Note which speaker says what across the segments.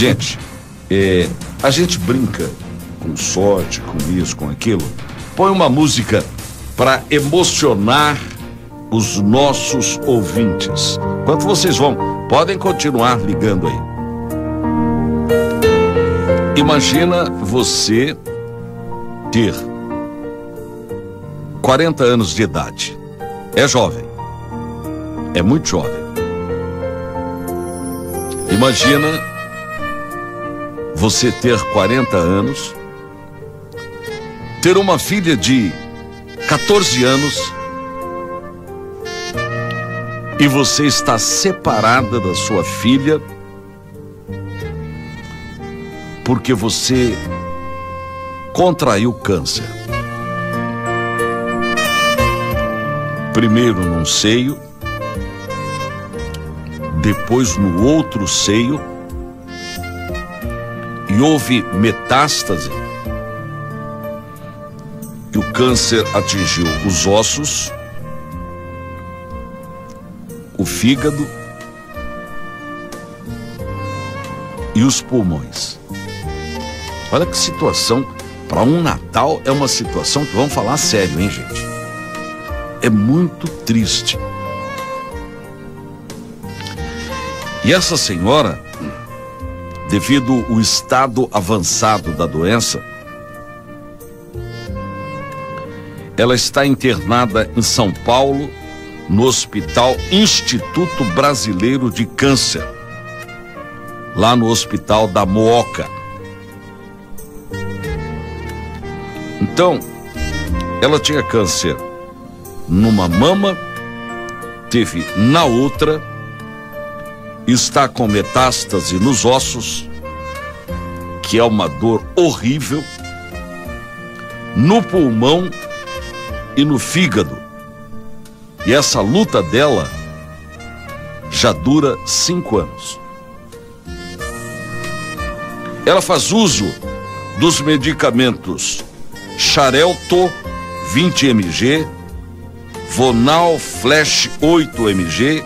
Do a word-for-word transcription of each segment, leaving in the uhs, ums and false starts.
Speaker 1: Gente, é, a gente brinca com sorte, com isso, com aquilo. Põe uma música para emocionar os nossos ouvintes. Enquanto vocês vão, podem continuar ligando aí. Imagina você ter quarenta anos de idade. É jovem. É muito jovem. Imagina você ter quarenta anos, ter uma filha de quatorze anos e você está separada da sua filha porque você contraiu câncer. Primeiro num seio, depois no outro seio, e houve metástase, e o câncer atingiu os ossos, o fígado e os pulmões. Olha que situação, para um Natal é uma situação que vamos falar sério, hein, gente? É muito triste. E essa senhora, devido ao estado avançado da doença, ela está internada em São Paulo, no Hospital Instituto Brasileiro de Câncer, lá no Hospital da Mooca. Então, ela tinha câncer numa mama, teve na outra, está com metástase nos ossos, que é uma dor horrível, no pulmão e no fígado. E essa luta dela já dura cinco anos. Ela faz uso dos medicamentos Xarelto vinte miligramas, Vonal Flash oito miligramas,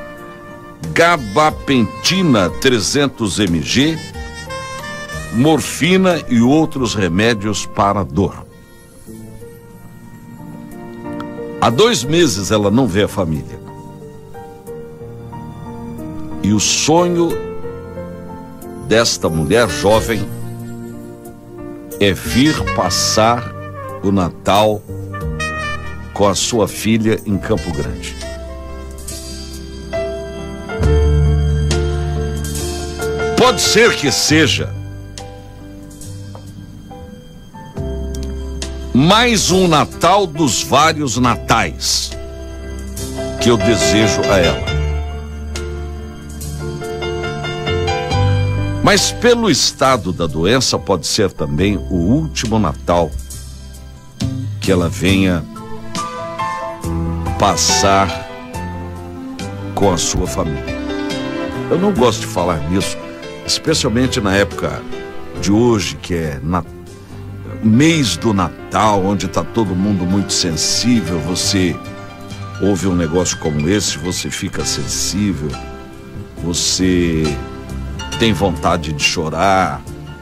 Speaker 1: Gabapentina trezentos miligramas, morfina e outros remédios para dor. Há dois meses ela não vê a família. E o sonho desta mulher jovem é vir passar o Natal com a sua filha em Campo Grande. Pode ser que seja mais um Natal dos vários natais que eu desejo a ela. Mas pelo estado da doença pode ser também o último Natal que ela venha passar com a sua família. Eu não gosto de falar nisso, especialmente na época de hoje, que é na, mês do Natal, onde está todo mundo muito sensível. Você ouve um negócio como esse, você fica sensível, você tem vontade de chorar.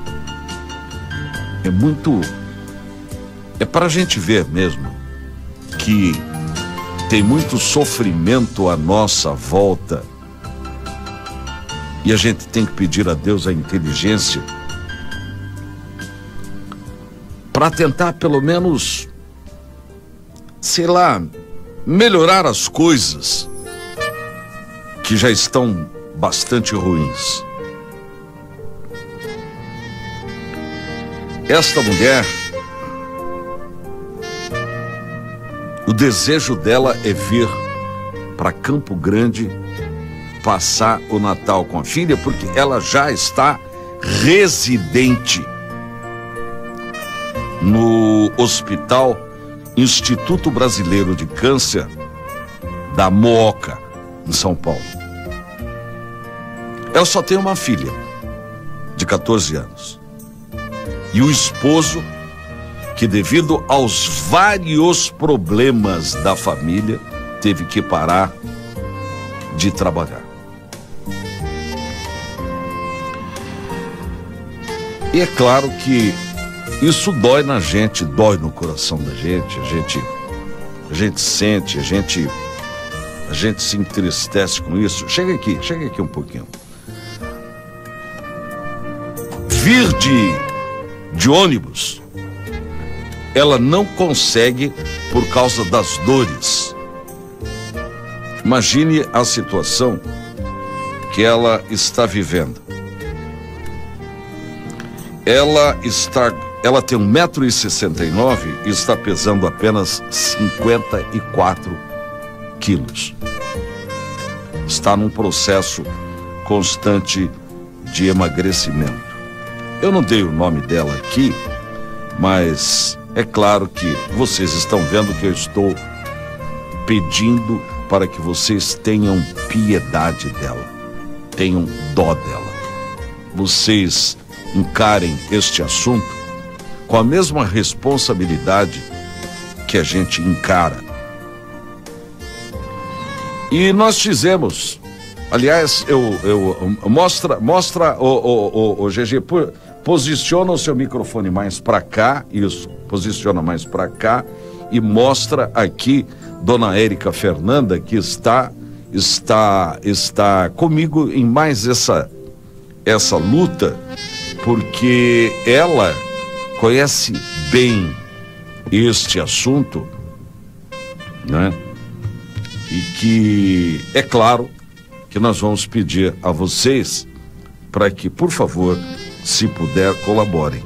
Speaker 1: É muito... É para a gente ver mesmo que tem muito sofrimento à nossa volta e a gente tem que pedir a Deus a inteligência para tentar pelo menos, sei lá, melhorar as coisas que já estão bastante ruins. Esta mulher, o desejo dela é vir para Campo Grande passar o Natal com a filha, porque ela já está residente no Hospital Instituto Brasileiro de Câncer da Mooca, em São Paulo. Ela só tem uma filha de quatorze anos. E o esposo, que devido aos vários problemas da família, teve que parar de trabalhar. E é claro que isso dói na gente, dói no coração da gente, a gente, a gente sente, a gente, a gente se entristece com isso. Chega aqui, chega aqui um pouquinho. Vir de, de ônibus, ela não consegue por causa das dores. Imagine a situação que ela está vivendo. Ela está, ela tem um metro e sessenta e nove e está pesando apenas cinquenta e quatro quilos. Está num processo constante de emagrecimento. Eu não dei o nome dela aqui, mas é claro que vocês estão vendo que eu estou pedindo para que vocês tenham piedade dela, tenham dó dela. Vocês encarem este assunto com a mesma responsabilidade que a gente encara. E nós fizemos, aliás, eu, eu mostra, mostra o, o, o, o G G, posiciona o seu microfone mais para cá, isso, posiciona mais para cá e mostra aqui Dona Érica Fernanda, que está está está comigo em mais essa essa luta, porque ela conhece bem este assunto, né? E que é claro que nós vamos pedir a vocês para que, por favor, se puder, colaborem.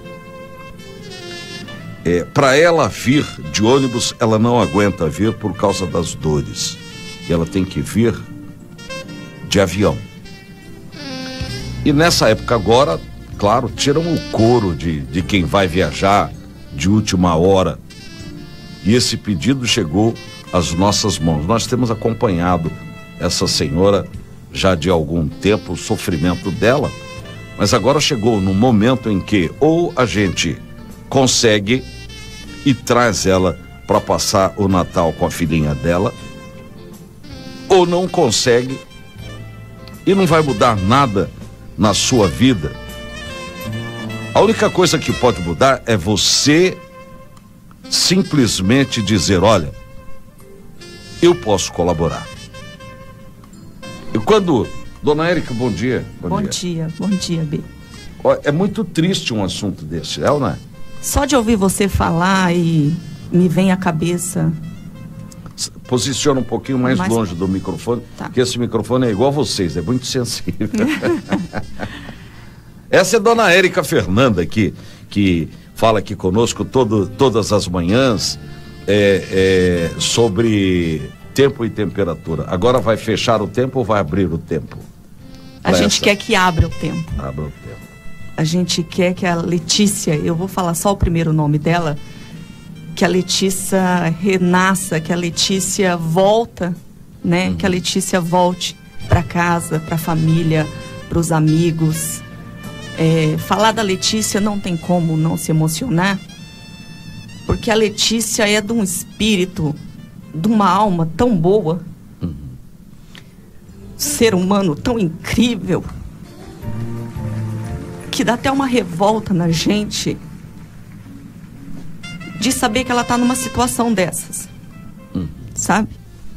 Speaker 1: É, para ela vir de ônibus, ela não aguenta vir por causa das dores. E ela tem que vir de avião. E nessa época agora, claro, tiram o couro de, de quem vai viajar de última hora. E esse pedido chegou às nossas mãos. Nós temos acompanhado essa senhora já de algum tempo, o sofrimento dela, mas agora chegou no momento em que ou a gente consegue e traz ela para passar o Natal com a filhinha dela, ou não consegue e não vai mudar nada na sua vida. A única coisa que pode mudar é você simplesmente dizer: olha, eu posso colaborar. E quando... Dona Érica, bom dia.
Speaker 2: Bom, bom dia. dia, bom dia, B.
Speaker 1: É muito triste um assunto desse, é ou não é?
Speaker 2: Só de ouvir você falar e me vem à cabeça...
Speaker 1: Posiciona um pouquinho mais, mais longe do microfone, tá. Porque esse microfone é igual a vocês, é muito sensível. Essa é Dona Érica Fernanda aqui, que fala aqui conosco todo, todas as manhãs é, é, sobre tempo e temperatura. Agora vai fechar o tempo ou vai abrir o tempo?
Speaker 2: A gente essa? quer que abra o tempo.
Speaker 1: Abra o tempo.
Speaker 2: A gente quer que a Letícia, eu vou falar só o primeiro nome dela, que a Letícia renasça, que a Letícia volta, né? Uhum. Que a Letícia volte para casa, para a família, para os amigos. É, falar da Letícia não tem como não se emocionar, porque a Letícia é de um espírito, de uma alma tão boa, uhum. Ser humano tão incrível, que dá até uma revolta na gente de saber que ela está numa situação dessas, uhum. Sabe?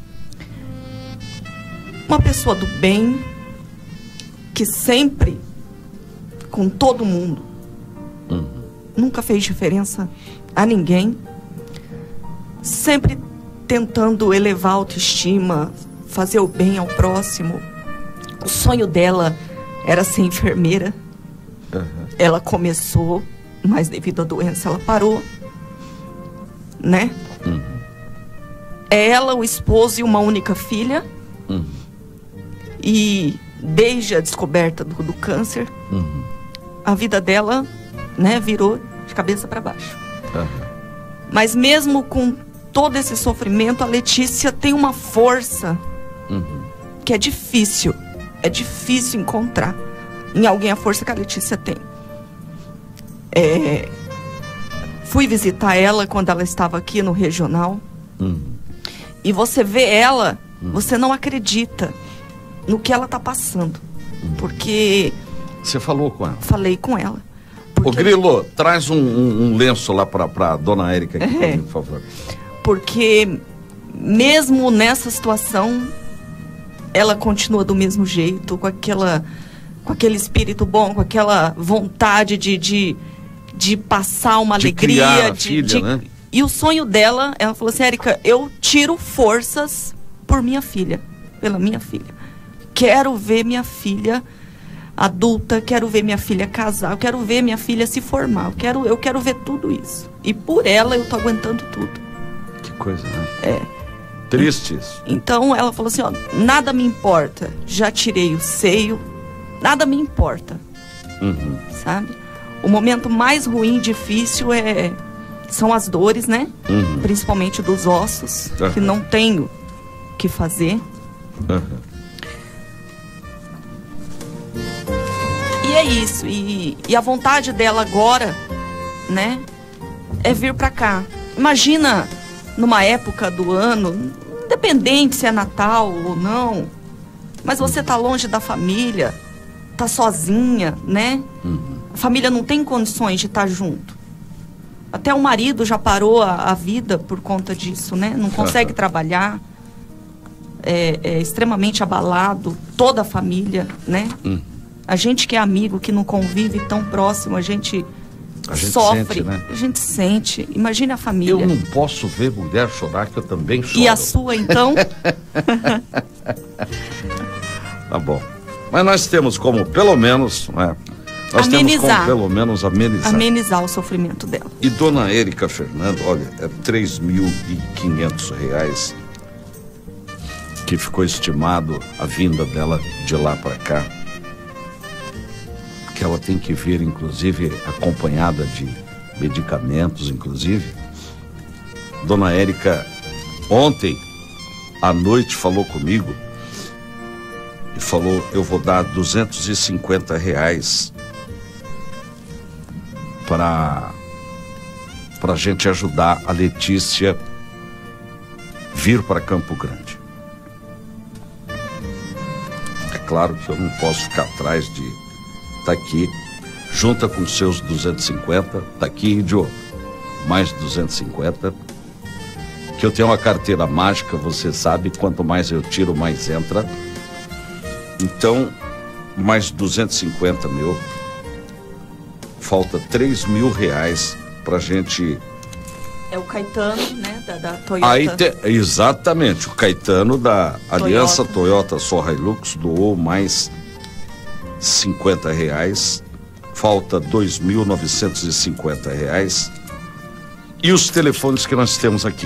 Speaker 2: Uma pessoa do bem, que sempre, com todo mundo, uhum. Nunca fez diferença a ninguém, sempre tentando elevar a autoestima, fazer o bem ao próximo. O sonho dela era ser enfermeira. Uhum. Ela começou, mas devido à doença ela parou, né? Uhum. Ela, o esposo e uma única filha. Uhum. E desde a descoberta do, do câncer, uhum. A vida dela, né, virou de cabeça para baixo. Uhum. Mas mesmo com todo esse sofrimento, a Letícia tem uma força, uhum. Que é difícil, é difícil encontrar em alguém a força que a Letícia tem. É, fui visitar ela quando ela estava aqui no regional, uhum. E você vê ela, uhum. Você não acredita no que ela está passando, uhum. Porque...
Speaker 1: Você falou com ela?
Speaker 2: Falei com ela. Porque...
Speaker 1: Ô Grilo, traz um, um, um lenço lá pra, pra dona Érica aqui, é. por favor.
Speaker 2: Porque mesmo nessa situação, ela continua do mesmo jeito, com aquela, com aquele espírito bom, com aquela vontade de, de, de passar uma
Speaker 1: de
Speaker 2: alegria.
Speaker 1: Criar a
Speaker 2: de,
Speaker 1: filha,
Speaker 2: de,
Speaker 1: né?
Speaker 2: E o sonho dela, ela falou assim, Érica, eu tiro forças por minha filha, pela minha filha. Quero ver minha filha adulta, quero ver minha filha casar, eu quero ver minha filha se formar, eu quero, eu quero ver tudo isso. E por ela eu tô aguentando tudo.
Speaker 1: Que coisa, né?
Speaker 2: É.
Speaker 1: Triste isso.
Speaker 2: Então ela falou assim, ó, nada me importa, já tirei o seio, nada me importa.
Speaker 1: Uhum.
Speaker 2: Sabe? O momento mais ruim e difícil é, são as dores, né?
Speaker 1: Uhum.
Speaker 2: Principalmente dos ossos,
Speaker 1: Uhum.
Speaker 2: que não tenho o que fazer.
Speaker 1: Uhum.
Speaker 2: E é isso. E, e a vontade dela agora, né, é vir pra cá. Imagina numa época do ano, independente se é Natal ou não, mas você tá longe da família, tá sozinha, né?
Speaker 1: Uhum.
Speaker 2: A família não tem condições de estar junto. Até o marido já parou a, a vida por conta disso, né? Não consegue uhum. trabalhar. É, é extremamente abalado, toda a família, né? Uhum. A gente que é amigo, que não convive tão próximo, a gente,
Speaker 1: a gente
Speaker 2: sofre,
Speaker 1: sente, né?
Speaker 2: A gente sente. Imagine a família.
Speaker 1: Eu não posso ver mulher chorar, que eu também choro.
Speaker 2: E a sua, então?
Speaker 1: Tá bom. Mas nós temos como, pelo menos, né? Nós
Speaker 2: amenizar.
Speaker 1: temos como, pelo menos, amenizar.
Speaker 2: Amenizar o sofrimento dela.
Speaker 1: E dona Érica Fernanda, olha, é três mil e quinhentos reais que ficou estimado a vinda dela de lá para cá. Que ela tem que vir, inclusive, acompanhada de medicamentos, inclusive. Dona Érica, ontem à noite, falou comigo e falou, eu vou dar duzentos e cinquenta reais para para a gente ajudar a Letícia vir para Campo Grande. É claro que eu não posso ficar atrás de tá aqui, junta com seus duzentos e cinquenta, tá aqui, Joe, mais duzentos e cinquenta, que eu tenho uma carteira mágica, você sabe, quanto mais eu tiro, mais entra. Então, mais duzentos e cinquenta mil, falta três mil reais pra gente...
Speaker 2: É o Caetano, né, da, da Toyota.
Speaker 1: Aí te... Exatamente, o Caetano da Aliança Toyota Só Hilux doou mais cinquenta reais, falta dois mil novecentos e cinquenta reais. E os telefones que nós temos aqui: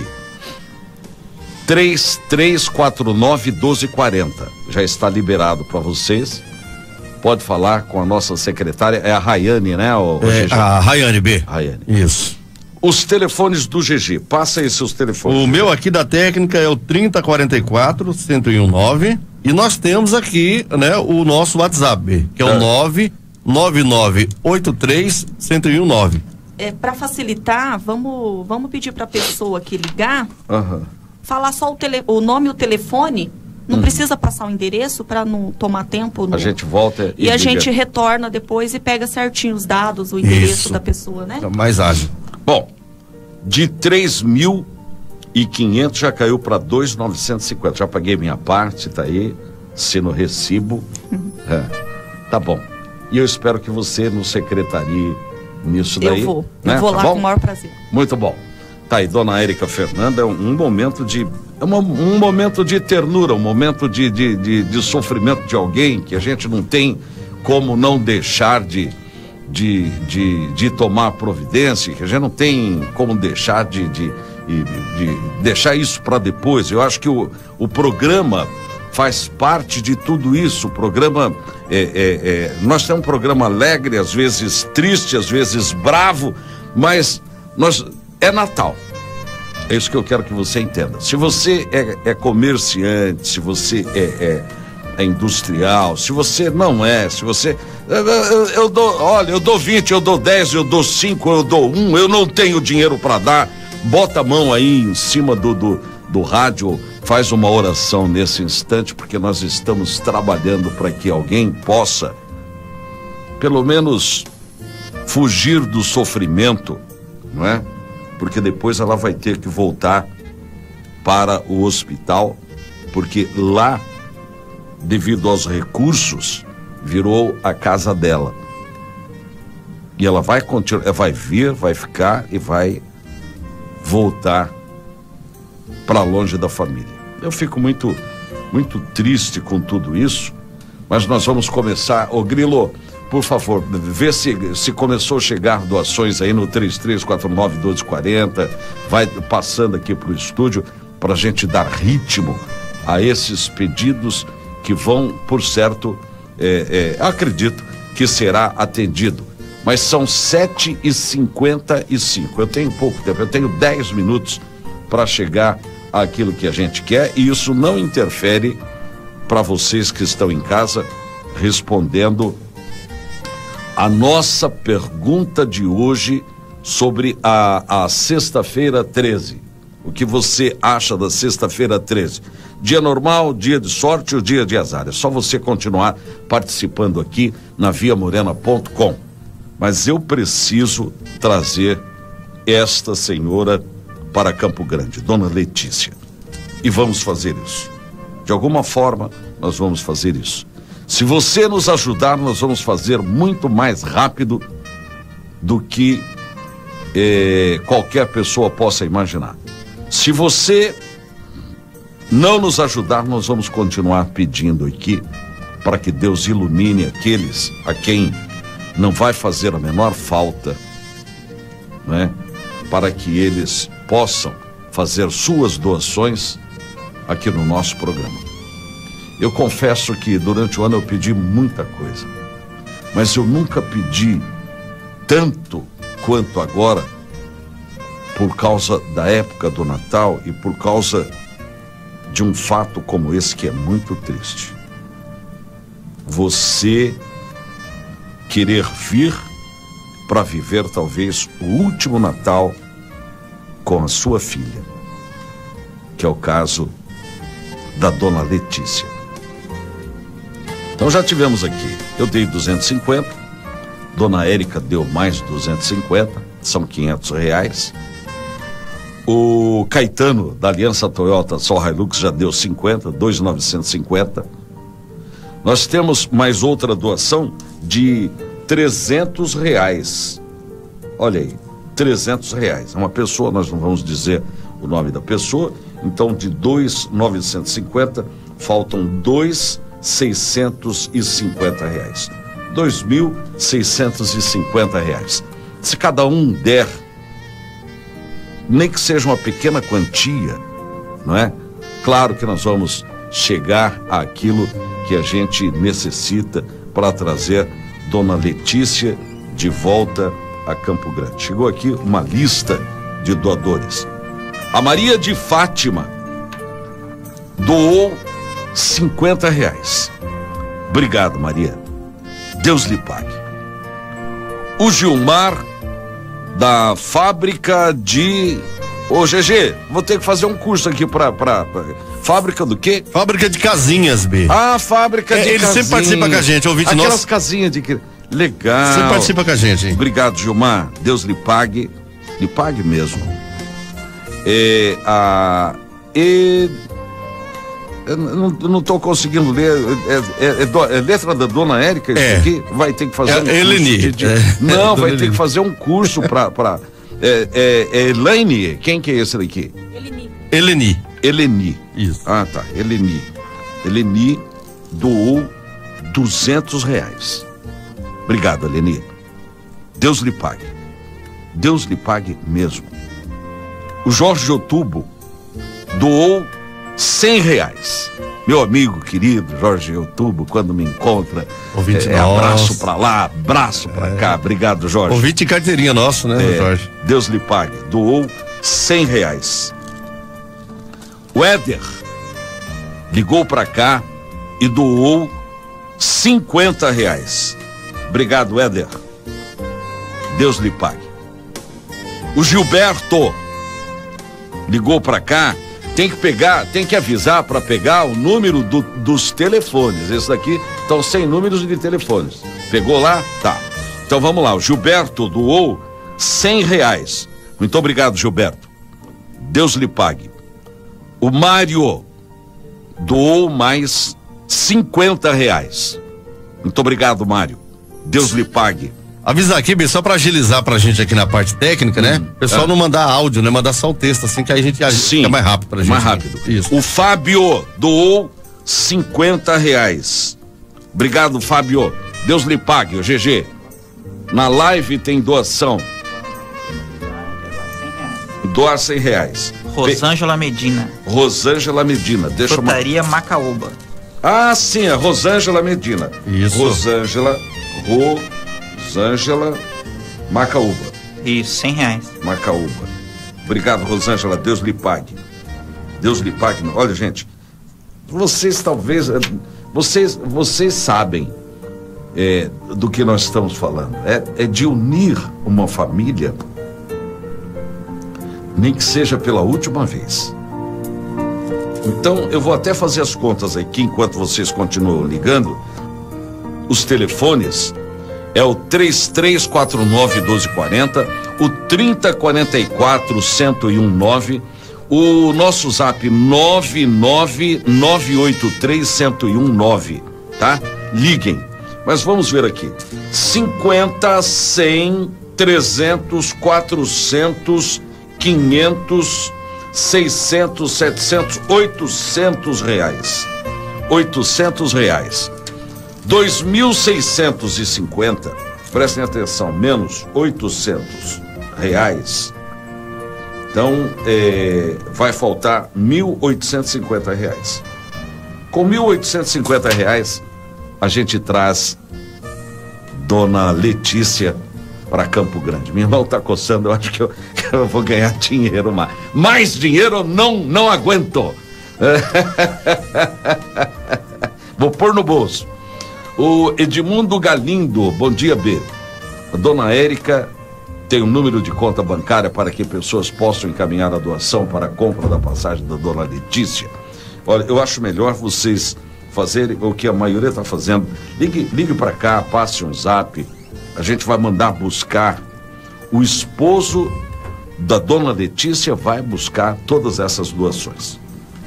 Speaker 1: três três quatro nove, um dois quatro zero, já está liberado para vocês. Pode falar com a nossa secretária, é a Rayane, né? O, o
Speaker 3: é, a Rayane B.
Speaker 1: Rayane.
Speaker 3: Isso.
Speaker 1: Os telefones do G G, passa aí seus telefones.
Speaker 3: O meu aqui da técnica é o trinta quarenta e quatro, cento e nove. E nós temos aqui, né, o nosso WhatsApp, que é, é. o nove nove nove oito três, um zero um nove.
Speaker 2: É, para facilitar, vamos, vamos pedir para a pessoa que ligar,
Speaker 1: uhum.
Speaker 2: falar só o, tele, o nome e o telefone, não uhum. precisa passar o endereço para não tomar tempo. No...
Speaker 1: A gente volta
Speaker 2: e, e a gente retorna depois e pega certinho os dados, o endereço Isso. da pessoa, né?
Speaker 3: É mais ágil.
Speaker 1: Bom, de três mil e quinhentos já caiu para dois mil novecentos e cinquenta. Já paguei minha parte, tá aí, assino recibo. Uhum. É, tá bom. E eu espero que você nos secretarie nisso daí.
Speaker 2: Eu vou,
Speaker 1: né?
Speaker 2: eu vou
Speaker 1: tá
Speaker 2: lá
Speaker 1: bom?
Speaker 2: com o maior prazer.
Speaker 1: Muito bom. Tá aí, dona Érica Fernanda, é um, um momento de é uma, um momento de ternura, um momento de, de, de, de sofrimento de alguém que a gente não tem como não deixar de de, de, de tomar providência, que a gente não tem como deixar de, de, de, de deixar isso para depois. Eu acho que o, o programa faz parte de tudo isso. O programa é, é, é, nós temos um programa alegre, às vezes triste, às vezes bravo, mas nós, é Natal. É isso que eu quero que você entenda. Se você é, é comerciante, se você é, é, é industrial, se você não é, se você... Eu, eu, eu dou, olha, eu dou vinte, eu dou dez, eu dou cinco, eu dou um, eu não tenho dinheiro para dar. Bota a mão aí em cima do, do, do rádio, faz uma oração nesse instante, porque nós estamos trabalhando para que alguém possa, pelo menos, fugir do sofrimento, não é? Porque depois ela vai ter que voltar para o hospital, porque lá, devido aos recursos, virou a casa dela. E ela vai continuar, vai vir, vai ficar e vai voltar para longe da família. Eu fico muito, muito triste com tudo isso, mas nós vamos começar. Ô Grilo, por favor, vê se, se começou a chegar doações aí no três três quatro nove, doze quarenta, vai passando aqui para o estúdio para a gente dar ritmo a esses pedidos que vão, por certo, é, é, acredito que será atendido. Mas são sete e cinquenta e cinco. Eu tenho pouco tempo, eu tenho dez minutos para chegar àquilo que a gente quer, e isso não interfere para vocês que estão em casa respondendo a nossa pergunta de hoje sobre a, a sexta-feira treze. O que você acha da sexta-feira treze? Dia normal, dia de sorte ou dia de azar? É só você continuar participando aqui na via morena ponto com. Mas eu preciso trazer esta senhora para Campo Grande, Dona Letícia. E vamos fazer isso. De alguma forma, nós vamos fazer isso. Se você nos ajudar, nós vamos fazer muito mais rápido do que eh, qualquer pessoa possa imaginar. Se você não nos ajudar, nós vamos continuar pedindo aqui para que Deus ilumine aqueles a quem não vai fazer a menor falta, né? Para que eles possam fazer suas doações aqui no nosso programa. Eu confesso que durante o ano eu pedi muita coisa, mas eu nunca pedi tanto quanto agora, por causa da época do Natal e por causa de um fato como esse que é muito triste. Você querer vir para viver talvez o último Natal com a sua filha, que é o caso da Dona Letícia. Então já tivemos aqui, eu dei duzentos e cinquenta, Dona Érica deu mais duzentos e cinquenta, são quinhentos reais. O Caetano da Aliança Toyota Sol Hilux já deu cinquenta, dois mil novecentos e cinquenta. Nós temos mais outra doação de trezentos reais. Olha aí, trezentos reais. Uma pessoa, nós não vamos dizer o nome da pessoa, então de dois mil novecentos e cinquenta faltam dois mil seiscentos e cinquenta reais. dois mil seiscentos e cinquenta reais. Se cada um der, nem que seja uma pequena quantia, não é? Claro que nós vamos chegar àquilo que a gente necessita para trazer Dona Letícia de volta a Campo Grande. Chegou aqui uma lista de doadores. A Maria de Fátima doou cinquenta reais. Obrigado, Maria. Deus lhe pague. O Gilmar da fábrica de... Ô, G G, vou ter que fazer um curso aqui pra... pra, pra... Fábrica do quê?
Speaker 3: Fábrica de casinhas, B.
Speaker 1: Ah, fábrica
Speaker 3: é,
Speaker 1: de
Speaker 3: ele
Speaker 1: casinhas. Ele
Speaker 3: sempre participa com a gente, ouvinte nosso.
Speaker 1: Aquelas casinhas de... Legal.
Speaker 3: Você participa com a gente, hein?
Speaker 1: Obrigado, Gilmar. Deus lhe pague. Lhe pague mesmo. É, a... E... Eu não estou conseguindo ler. É, é, é, do, é letra da Dona Érica isso
Speaker 3: é.
Speaker 1: aqui? Vai ter que fazer
Speaker 3: é,
Speaker 1: um curso
Speaker 3: Eleni.
Speaker 1: de, de...
Speaker 3: É.
Speaker 1: Não,
Speaker 3: é,
Speaker 1: vai
Speaker 3: Eleni.
Speaker 1: ter que fazer um curso para... pra... É, é, é Elaine. Quem que é esse daqui?
Speaker 4: Eleni.
Speaker 3: Eleni.
Speaker 1: Eleni.
Speaker 3: Isso.
Speaker 1: Ah, tá. Eleni. Eleni doou duzentos reais. Obrigado, Eleni. Deus lhe pague. Deus lhe pague mesmo. O Jorge Otubo doou cem reais. Meu amigo querido Jorge Otubo, quando me encontra,
Speaker 3: Ouvinte
Speaker 1: é, é
Speaker 3: nosso.
Speaker 1: abraço pra lá, abraço pra
Speaker 3: É.
Speaker 1: cá. Obrigado, Jorge.
Speaker 3: Ouvinte e carteirinha nosso, né,
Speaker 1: É,
Speaker 3: Jorge?
Speaker 1: Deus lhe pague. Doou cem reais. O Éder ligou pra cá e doou cinquenta reais. Obrigado, Éder. Deus lhe pague. O Gilberto ligou pra cá. Tem que pegar, tem que avisar para pegar o número do, dos telefones. Esse daqui estão sem números de telefones. Pegou lá? Tá. Então vamos lá, o Gilberto doou cem reais. Muito obrigado, Gilberto. Deus lhe pague. O Mário doou mais cinquenta reais. Muito obrigado, Mário. Deus lhe pague.
Speaker 3: Avisar aqui, bem, só pra agilizar pra gente aqui na parte técnica, né? O pessoal
Speaker 1: Ah.
Speaker 3: não mandar áudio, né? Mandar só o texto, assim que aí a gente agi-
Speaker 1: Sim,
Speaker 3: fica mais rápido pra gente.
Speaker 1: mais rápido.
Speaker 3: Isso.
Speaker 1: O Fábio doou cinquenta reais. Obrigado, Fábio. Deus lhe pague, o G G. Na live tem doação. Doar cem reais.
Speaker 4: Rosângela Medina.
Speaker 1: Rosângela Medina. Deixa eu...
Speaker 4: Frutaria Macaúba.
Speaker 1: Ah, sim, a Rosângela Medina.
Speaker 3: Isso.
Speaker 1: Rosângela, Rosângela Macaúba.
Speaker 4: Isso, cem reais.
Speaker 1: Macaúba. Obrigado, Rosângela. Deus lhe pague. Deus lhe pague. Olha, gente, vocês talvez, eh, vocês, vocês sabem é, do que nós estamos falando. É, é de unir uma família, nem que seja pela última vez. Então, eu vou até fazer as contas aqui enquanto vocês continuam ligando. Os telefones é o três três quatro nove, um dois quatro zero, o trinta quarenta e quatro, cento e nove, o nosso zap nove nove nove oito três, cento e nove, tá? Liguem. Mas vamos ver aqui. cinquenta, cem, trezentos, quatrocentos, quinhentos, seiscentos, setecentos, oitocentos reais. oitocentos reais. dois mil seiscentos e cinquenta, prestem atenção, menos oitocentos reais. Então, é, vai faltar mil oitocentos e cinquenta reais. Com mil oitocentos e cinquenta reais, a gente traz Dona Letícia para Campo Grande. Minha mão está coçando, eu acho que eu, que eu vou ganhar dinheiro mais. Mais dinheiro eu não, não aguento. Vou pôr no bolso. O Edmundo Galindo, bom dia, B. A Dona Érica tem um número de conta bancária para que pessoas possam encaminhar a doação para a compra da passagem da Dona Letícia. Olha, eu acho melhor vocês fazerem o que a maioria está fazendo. Ligue, ligue para cá, passe um zap. A gente vai mandar buscar. O esposo da Dona Letícia vai buscar todas essas doações.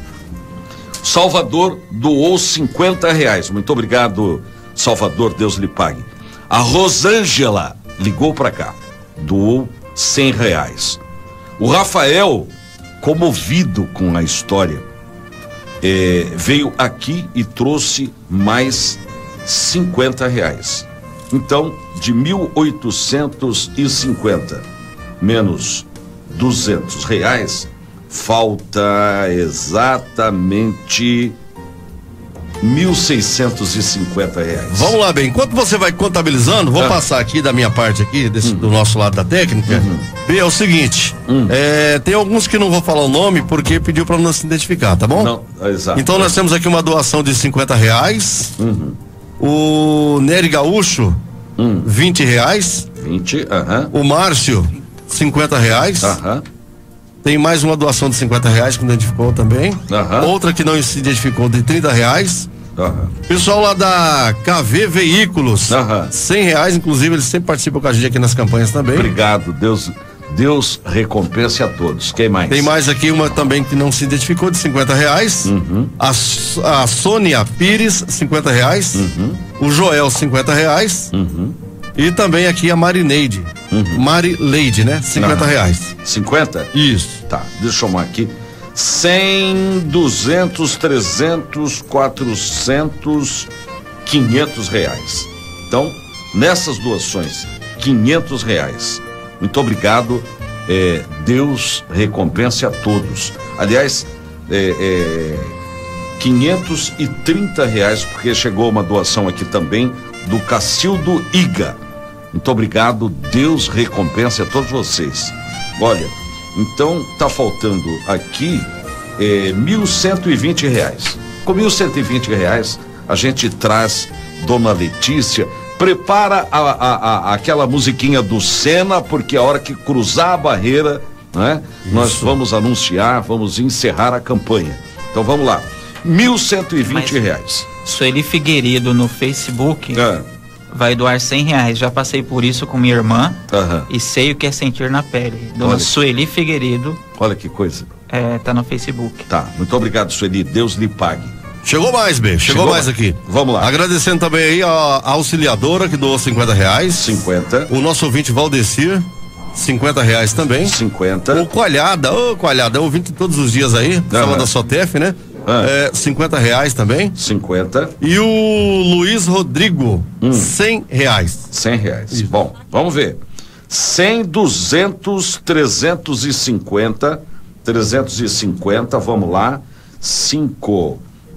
Speaker 1: Salvador doou cinquenta reais. Muito obrigado, Salvador, Deus lhe pague. A Rosângela ligou para cá, doou cem reais. O Rafael, comovido com a história, é, veio aqui e trouxe mais cinquenta reais. Então, de mil oitocentos e cinquenta menos duzentos reais, falta exatamente mil seiscentos e cinquenta reais.
Speaker 3: Vamos lá, bem. Enquanto você vai contabilizando, vou
Speaker 1: Ah.
Speaker 3: passar aqui da minha parte aqui, desse,
Speaker 1: Hum.
Speaker 3: do nosso lado da técnica.
Speaker 1: Uhum.
Speaker 3: Bem, é o seguinte,
Speaker 1: Hum.
Speaker 3: é, tem alguns que não vou falar o nome porque pediu para não se identificar, tá bom?
Speaker 1: Não, exato.
Speaker 3: Então nós temos aqui uma doação de cinquenta reais.
Speaker 1: Uhum.
Speaker 3: O Nery Gaúcho,
Speaker 1: Hum.
Speaker 3: vinte reais.
Speaker 1: vinte, aham,
Speaker 3: O Márcio, cinquenta reais.
Speaker 1: aham,
Speaker 3: Tem mais uma doação de cinquenta reais que não identificou também.
Speaker 1: Aham.
Speaker 3: Outra que não se identificou de trinta reais.
Speaker 1: aham.
Speaker 3: Pessoal lá da K V Veículos,
Speaker 1: Aham.
Speaker 3: cem reais, inclusive eles sempre participam com a gente aqui nas campanhas também.
Speaker 1: Obrigado, Deus, Deus recompense a todos. Quem mais?
Speaker 3: Tem mais aqui uma também que não se identificou de cinquenta reais.
Speaker 1: Uhum.
Speaker 3: A, S- a Sônia Pires, cinquenta reais.
Speaker 1: Uhum.
Speaker 3: O Joel, cinquenta reais.
Speaker 1: Uhum.
Speaker 3: E também aqui a Marineide.
Speaker 1: Uhum.
Speaker 3: Marileide, né? cinquenta
Speaker 1: Aham.
Speaker 3: reais.
Speaker 1: cinquenta?
Speaker 3: Isso.
Speaker 1: Tá, deixa eu chamar aqui. cem, duzentos, trezentos, quatrocentos, quinhentos reais. Então, nessas doações, quinhentos reais. Muito obrigado. É, Deus recompense a todos. Aliás, é, é, quinhentos e trinta reais, porque chegou uma doação aqui também do Cacildo Iga. Muito obrigado. Deus recompense a todos vocês. Olha, então tá faltando aqui é, mil cento e vinte reais. Com mil cento e vinte reais a gente traz Dona Letícia. Prepara a, a, a, aquela musiquinha do Senna, porque a hora que cruzar a barreira, né, nós vamos anunciar, vamos encerrar a campanha. Então vamos lá. mil cento e vinte reais.
Speaker 4: Sueli Figueiredo no Facebook
Speaker 1: É.
Speaker 4: vai doar cem reais. Já passei por isso com minha irmã
Speaker 1: Aham.
Speaker 4: e sei o que é sentir na pele. Dona
Speaker 1: Olha.
Speaker 4: Sueli Figueiredo,
Speaker 1: Olha que coisa.
Speaker 4: é, tá no Facebook.
Speaker 1: Tá, muito obrigado, Sueli. Deus lhe pague.
Speaker 3: Chegou mais, B. Chegou,
Speaker 1: Chegou
Speaker 3: mais
Speaker 1: mais.
Speaker 3: aqui.
Speaker 1: Vamos lá.
Speaker 3: Agradecendo também aí a, a auxiliadora que doou cinquenta reais.
Speaker 1: cinquenta.
Speaker 3: O nosso ouvinte Valdecir, cinquenta reais também.
Speaker 1: cinquenta.
Speaker 3: O Coalhada, ô Coalhada, é ouvinte todos os dias aí, fala da Sotef, né?
Speaker 1: Ah.
Speaker 3: É, cinquenta reais também.
Speaker 1: cinquenta.
Speaker 3: E o Luiz Rodrigo,
Speaker 1: Hum.
Speaker 3: cem reais.
Speaker 1: cem reais. Bom, vamos ver. cem, duzentos, trezentos e cinquenta. trezentos e cinquenta, vamos lá. cinco,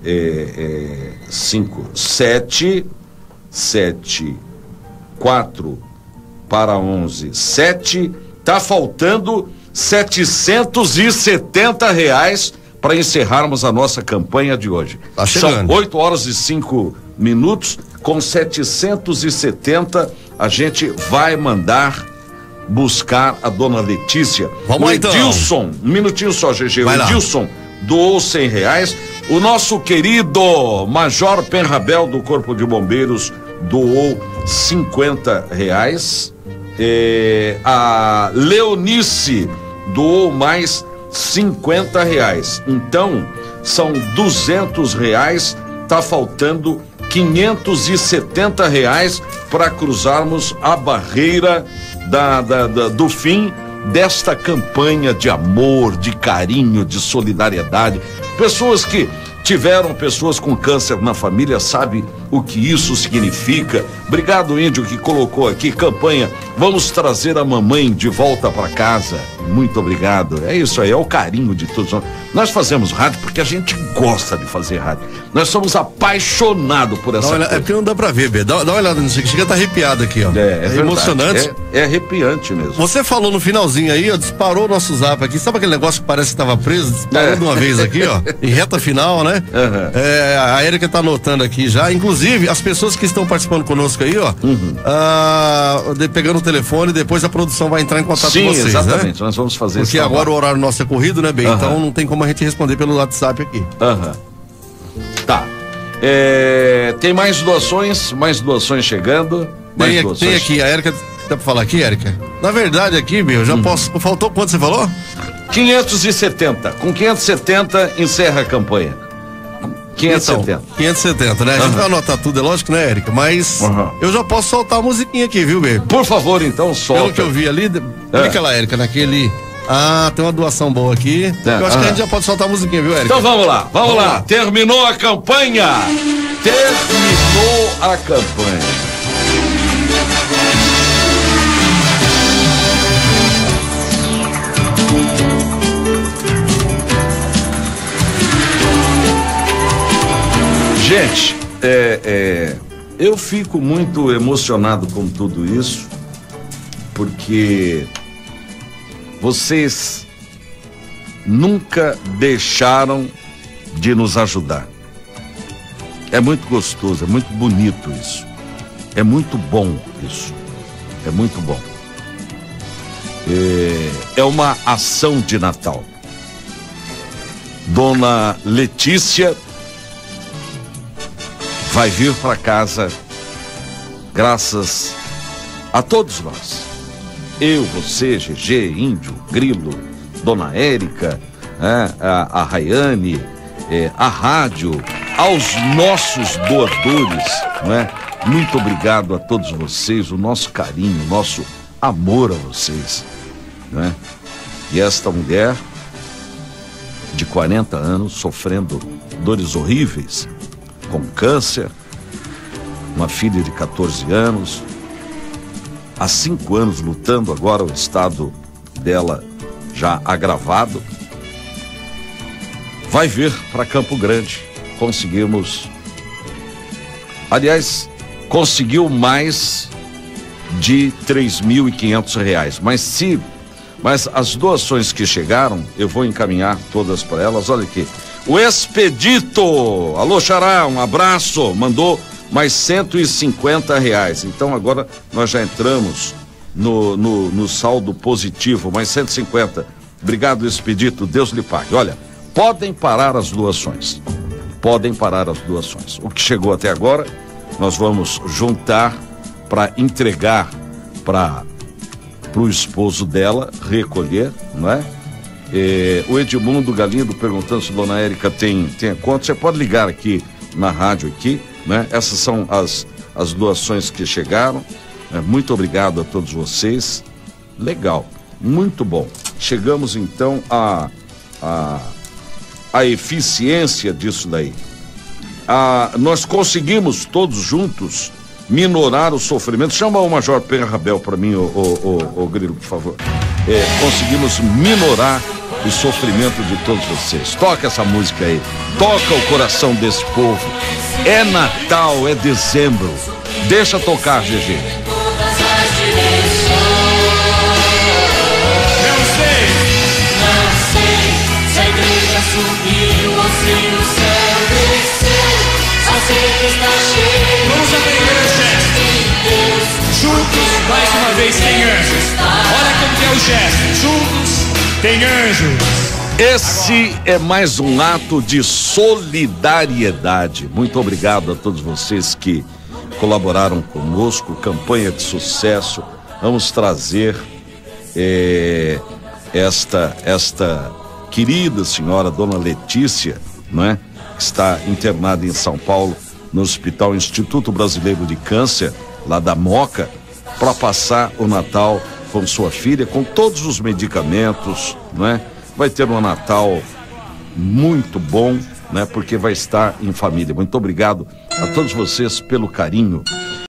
Speaker 1: cinco, sete, sete, quatro para onze, sete. Tá faltando setecentos e setenta reais para encerrarmos a nossa campanha de hoje.
Speaker 3: Tá
Speaker 1: São
Speaker 3: chegando.
Speaker 1: oito horas e cinco minutos. Com setecentos e setenta, a gente vai mandar buscar a dona Letícia.
Speaker 3: Vamos
Speaker 1: o
Speaker 3: lá, então.
Speaker 1: Edilson, um minutinho só, G G.
Speaker 3: Vai
Speaker 1: o
Speaker 3: lá.
Speaker 1: Edilson doou cem reais. O nosso querido Major Penrabel do Corpo de Bombeiros doou cinquenta reais. É, a Leonice doou mais cinquenta reais. Então, são duzentos reais. Tá faltando quinhentos e setenta reais para cruzarmos a barreira da, da, da, do fim desta campanha de amor, de carinho, de solidariedade. Pessoas que tiveram pessoas com câncer na família, sabe o que isso significa. Obrigado, Índio, que colocou aqui campanha Vamos Trazer a Mamãe de Volta para Casa. Muito obrigado. É isso aí, é o carinho de todos nós. Nós fazemos rádio porque a gente gosta de fazer rádio. Nós somos apaixonados por essa
Speaker 3: Dá uma olhada-
Speaker 1: coisa.
Speaker 3: é porque não dá pra ver, B. Dá, dá uma olhada nisso aqui, chega a tá arrepiado aqui, ó.
Speaker 1: É, é verdade.
Speaker 3: emocionante.
Speaker 1: É, é arrepiante mesmo.
Speaker 3: Você falou no finalzinho aí, ó, disparou o nosso zap aqui. Sabe aquele negócio que parece que estava preso? Disparou
Speaker 1: É.
Speaker 3: de uma vez aqui, ó. Em reta final, né?
Speaker 1: Uhum.
Speaker 3: É, a Érica tá anotando aqui já. Inclusive, as pessoas que estão participando conosco aí, ó.
Speaker 1: Uhum.
Speaker 3: ah, de- pegando o telefone, depois a produção vai entrar em contato
Speaker 1: Sim,
Speaker 3: com vocês,
Speaker 1: exatamente.
Speaker 3: né?
Speaker 1: Nós vamos fazer
Speaker 3: Porque
Speaker 1: esse
Speaker 3: agora o horário nosso é corrido, né, bem?
Speaker 1: Uhum.
Speaker 3: Então não tem como a gente responder pelo WhatsApp aqui.
Speaker 1: Aham. Tá. É, tem mais doações, mais doações chegando. Mais
Speaker 3: Tem,
Speaker 1: doações.
Speaker 3: tem aqui, a Érica. Dá pra falar aqui, Érica? Na verdade, aqui, meu, eu já posso. Faltou quanto você falou?
Speaker 1: quinhentos e setenta. Com quinhentos e setenta encerra a campanha. quinhentos e setenta.
Speaker 3: Então, quinhentos e setenta, né? A gente
Speaker 1: Aham.
Speaker 3: vai anotar tudo, é lógico, né, Érica? Mas
Speaker 1: Aham.
Speaker 3: eu já posso soltar a musiquinha aqui, viu, bê?
Speaker 1: Por favor, então, solta.
Speaker 3: Pelo que eu vi ali, de-
Speaker 1: É.
Speaker 3: clica lá, Érica, naquele. Ah, tem uma doação boa aqui.
Speaker 1: É,
Speaker 3: Eu acho que a
Speaker 1: aham.
Speaker 3: gente já pode soltar a musiquinha, viu, Érica?
Speaker 1: Então vamos lá, vamos,
Speaker 3: Vamos
Speaker 1: lá.
Speaker 3: lá.
Speaker 1: Terminou a campanha. Terminou a campanha. Gente, é, é, eu fico muito emocionado com tudo isso, porque vocês nunca deixaram de nos ajudar. É muito gostoso, é muito bonito isso. É muito bom isso. É muito bom. É, é uma ação de Natal. Dona Letícia vai vir para casa graças a todos nós. Eu, você, G G, Índio, Grilo, Dona Érica, é, a, a Rayane, é, a rádio, aos nossos doadores, não é? Muito obrigado a todos vocês, o nosso carinho, o nosso amor a vocês, não é? E esta mulher de quarenta anos sofrendo dores horríveis, com câncer, uma filha de catorze anos, há cinco anos lutando, agora o estado dela já agravado, vai vir para Campo Grande. Conseguimos, aliás, conseguiu mais de três mil e quinhentos reais, mas se, mas as doações que chegaram, eu vou encaminhar todas para elas. Olha aqui, o Expedito, alô Xará, um abraço, mandou mais cento e cinquenta reais. Então agora nós já entramos no, no, no saldo positivo, mais cento e cinquenta. Obrigado, Expedito, Deus lhe pague. Olha, podem parar as doações. Podem parar as doações. O que chegou até agora, nós vamos juntar para entregar para o esposo dela recolher, não é? É, o Edmundo Galindo perguntando se Dona Érica tem, tem conta. Você pode ligar aqui na rádio aqui, né? Essas são as, as doações que chegaram. É, muito obrigado a todos vocês. Legal, muito bom. Chegamos então a, a, a eficiência disso daí. A, nós conseguimos todos juntos minorar o sofrimento. Chama o Major Penrabel para mim, o, o, o, o Grilo, por favor. É, conseguimos minorar o sofrimento de todos vocês. Toca essa música aí, toca o coração desse povo. É Natal, é dezembro. Deixa tocar, G G.
Speaker 5: Não sei, não sei se a igreja subiu ou se o céu desceu. Só sei que está cheio. Vamos aprender o gesto. Juntos, mais uma vez, tem anjos. Olha como que é o gesto. Juntos, tem anjos.
Speaker 1: Esse é mais um ato de solidariedade. Muito obrigado a todos vocês que colaboraram conosco. Campanha de sucesso. Vamos trazer é, esta, esta querida senhora, Dona Letícia, não é? Que está internada em São Paulo, no Hospital Instituto Brasileiro de Câncer, lá da Moca, para passar o Natal com sua filha, com todos os medicamentos, não é? Vai ter um Natal muito bom, né? Porque vai estar em família. Muito obrigado a todos vocês pelo carinho.